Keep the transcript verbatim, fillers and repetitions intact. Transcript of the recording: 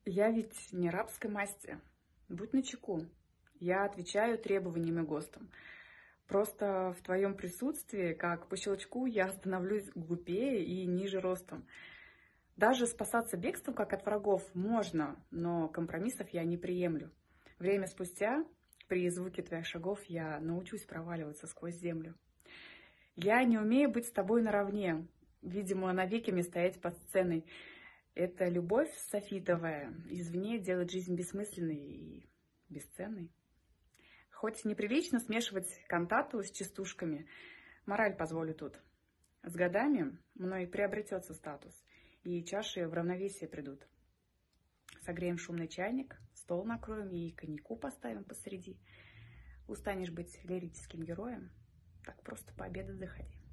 Я ведь не рабской масти. Будь начеку. Я отвечаю требованиям и ГОСТам. Просто в твоем присутствии, как по щелчку, я становлюсь глупее и ниже ростом. Даже спасаться бегством, как от врагов, можно, но компромиссов я не приемлю. Время спустя, при звуке твоих шагов, я научусь проваливаться сквозь землю. Я не умею быть с тобой наравне, видимо, навеки мне стоять под сценой. Эта любовь софитовая извне делает жизнь бессмысленной и бесценной. Хоть неприлично смешивать кантату с частушками, мораль позволю тут. С годами мной приобретется статус, и чаши в равновесие придут. Согреем шумный чайник, стол накроем и коньяку поставим посреди. Устанешь быть лирическим героем, так просто пообедать заходи.